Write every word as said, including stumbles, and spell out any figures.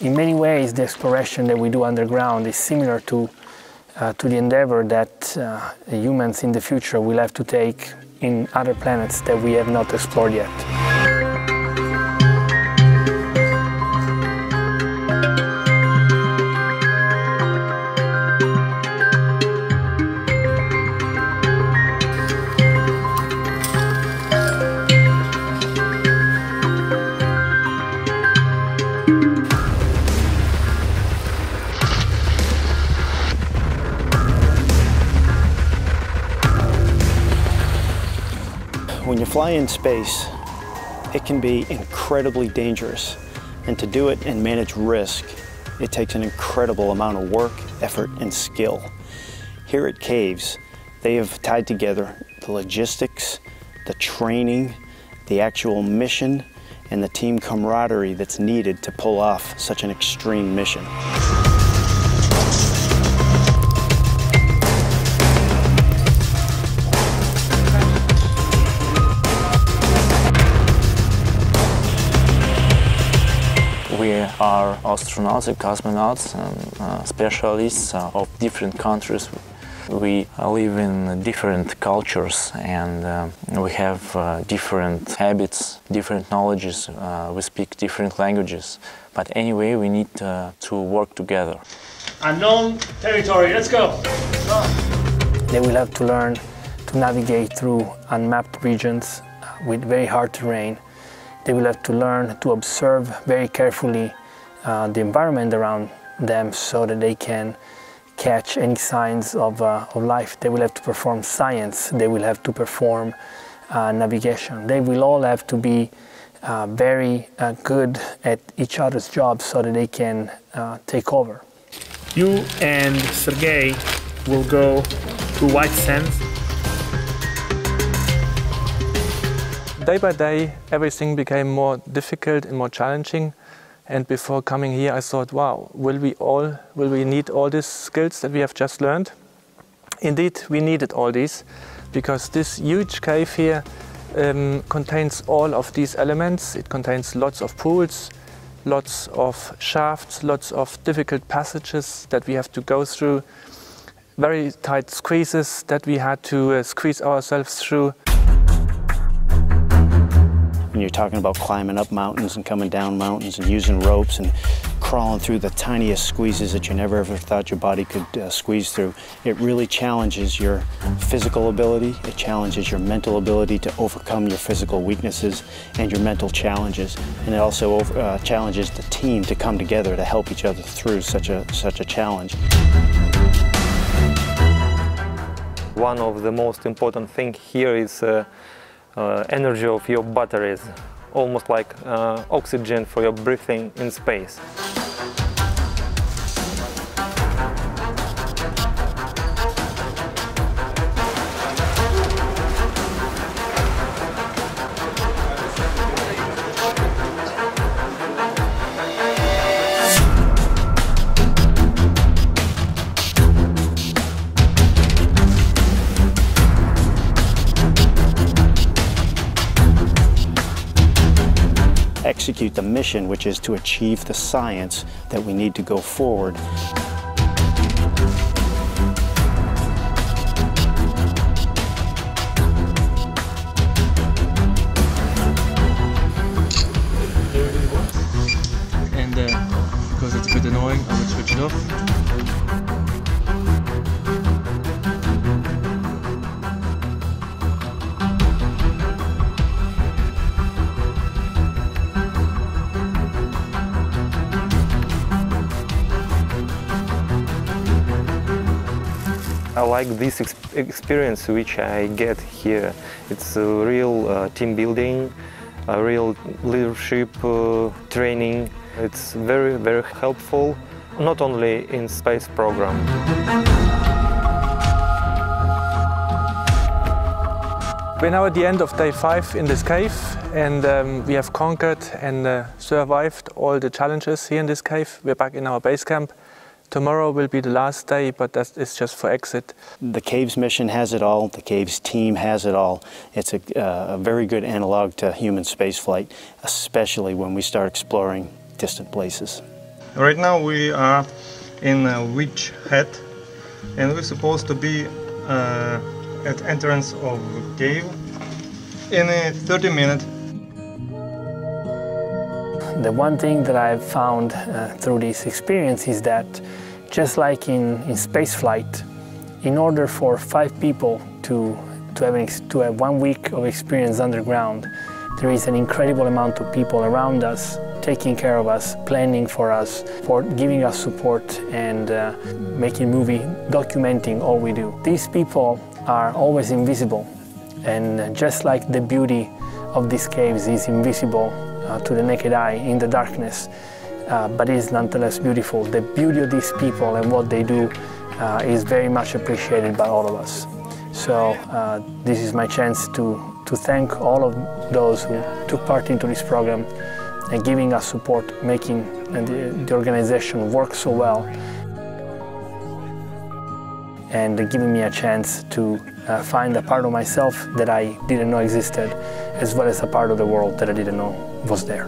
In many ways, the exploration that we do underground is similar to, uh, to the endeavor that uh, humans in the future will have to take in other planets that we have not explored yet. When you fly in space, it can be incredibly dangerous. And to do it and manage risk, it takes an incredible amount of work, effort, and skill. Here at Caves, they have tied together the logistics, the training, the actual mission, and the team camaraderie that's needed to pull off such an extreme mission. We are astronauts and cosmonauts and uh, specialists uh, of different countries. We uh, live in different cultures and uh, we have uh, different habits, different knowledges, uh, we speak different languages. But anyway, we need uh, to work together. Unknown territory, let's go! They will have to learn to navigate through unmapped regions with very hard terrain. They will have to learn to observe very carefully uh, the environment around them so that they can catch any signs of, uh, of life. They will have to perform science. They will have to perform uh, navigation. They will all have to be uh, very uh, good at each other's jobs so that they can uh, take over. You and Sergey will go to white sands. Day by day, everything became more difficult and more challenging. And before coming here, I thought, wow, will we all, will we need all these skills that we have just learned? Indeed, we needed all these, because this huge cave here um, contains all of these elements. It contains lots of pools, lots of shafts, lots of difficult passages that we have to go through, very tight squeezes that we had to uh, squeeze ourselves through. When you're talking about climbing up mountains and coming down mountains and using ropes and crawling through the tiniest squeezes that you never ever thought your body could uh, squeeze through, it really challenges your physical ability, it challenges your mental ability to overcome your physical weaknesses and your mental challenges, and it also over, uh, challenges the team to come together to help each other through such a, such a challenge. One of the most important things here is uh, Uh, energy of your batteries, almost like uh, oxygen for your breathing in space. Execute the mission, which is to achieve the science that we need to go forward. And uh, because it's a bit annoying, I will switch it off. I like this ex experience which I get here. It's a real uh, team building, a real leadership uh, training. It's very, very helpful, not only in space program. We're now at the end of day five in this cave, and um, we have conquered and uh, survived all the challenges here in this cave. We're back in our base camp. Tomorrow will be the last day, but that is just for exit. The Caves mission has it all. The Caves team has it all. It's a, uh, a very good analog to human spaceflight, especially when we start exploring distant places. Right now we are in a witch head, and we're supposed to be uh, at entrance of cave in uh, thirty minutes. The one thing that I've found uh, through this experience is that just like in, in spaceflight, in order for five people to, to, have an, to have one week of experience underground, there is an incredible amount of people around us taking care of us, planning for us, for giving us support and uh, making movie, documenting all we do. These people are always invisible, and just like the beauty of these caves is invisible uh, to the naked eye in the darkness, uh, but is nonetheless beautiful. The beauty of these people and what they do uh, is very much appreciated by all of us. So uh, this is my chance to, to thank all of those who took part into this program and giving us support, making the, the organization work so well, and giving me a chance to uh, find a part of myself that I didn't know existed, as well as a part of the world that I didn't know was there.